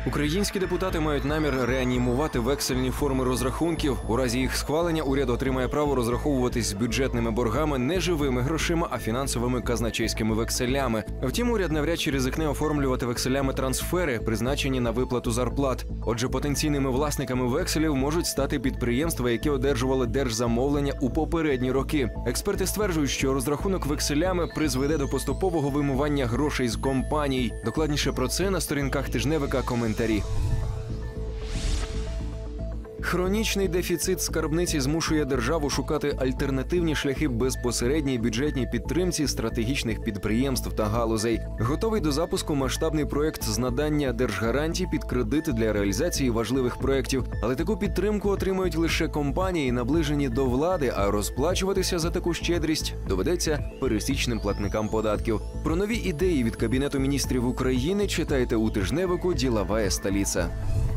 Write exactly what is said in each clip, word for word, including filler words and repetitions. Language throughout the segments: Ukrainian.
Українські депутати мають намір реанімувати вексельні форми розрахунків. У разі їх схвалення уряд отримає право розраховуватись з бюджетними боргами не живими грошима, а фінансовими казначейськими векселями. Втім, уряд навряд чи ризикне оформлювати векселями трансфери, призначені на виплату зарплат. Отже, потенційними власниками векселів можуть стати підприємства, які одержували держзамовлення у попередні роки. Експерти стверджують, що розрахунок векселями призведе до поступового вимивання грошей з компаній. Докладніше про це на сторінках тижневика коментарі. Хронічний дефіцит скарбниці змушує державу шукати альтернативні шляхи безпосередній бюджетній підтримці стратегічних підприємств та галузей. Готовий до запуску масштабний проєкт з надання держгарантій під кредити для реалізації важливих проєктів. Але таку підтримку отримують лише компанії, наближені до влади, а розплачуватися за таку щедрість доведеться пересічним платникам податків. Про нові ідеї від Кабінету міністрів України читайте у тижневику «Ділова столиця».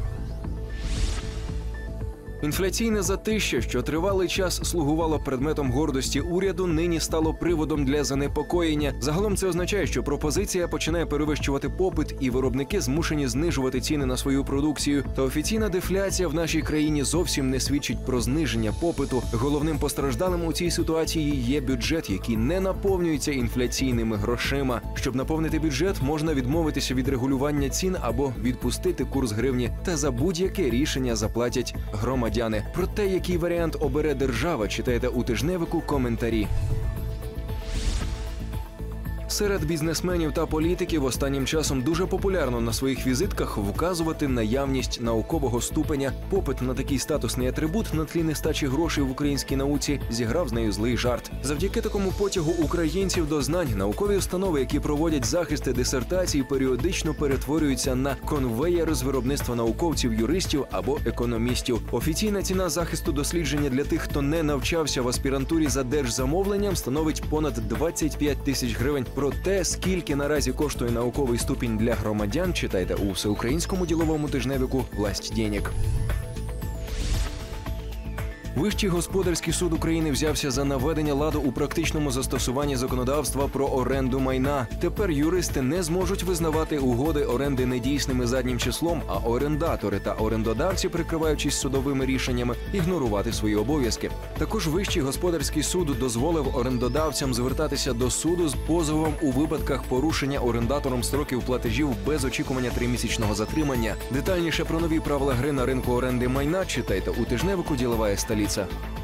Інфляційне затища, що тривалий час слугувало предметом гордості уряду, нині стало приводом для занепокоєння. Загалом це означає, що пропозиція починає перевищувати попит, і виробники змушені знижувати ціни на свою продукцію. Та офіційна дефляція в нашій країні зовсім не свідчить про зниження попиту. Головним постраждалим у цій ситуації є бюджет, який не наповнюється інфляційними грошима. Щоб наповнити бюджет, можна відмовитися від регулювання цін або відпустити курс гривні. Та за будь-яке рішення заплатять громадяни. Про те, який варіант обере держава, читайте у тижневику коментарі. Серед бізнесменів та політиків останнім часом дуже популярно на своїх візитках вказувати наявність наукового ступеня. Попит на такий статусний атрибут на тлі нестачі грошей в українській науці зіграв з нею злий жарт. Завдяки такому потягу українців до знань наукові установи, які проводять захисти дисертацій, періодично перетворюються на конвеєр з виробництва науковців, юристів або економістів. Офіційна ціна захисту дослідження для тих, хто не навчався в аспірантурі за держзамовленням, становить понад двадцять п'ять тисяч гривень. Про те, скільки наразі коштує науковий ступінь для громадян, читайте у всеукраїнському діловому тижневику «Власть денег». Вищий господарський суд України взявся за наведення ладу у практичному застосуванні законодавства про оренду майна. Тепер юристи не зможуть визнавати угоди оренди недійсними заднім числом, а орендатори та орендодавці, прикриваючись судовими рішеннями, ігнорувати свої обов'язки. Також Вищий господарський суд дозволив орендодавцям звертатися до суду з позовом у випадках порушення орендатором строків платежів без очікування тримісячного затримання. Детальніше про нові правила гри на ринку оренди майна читайте у тижневику «Ділова столиця».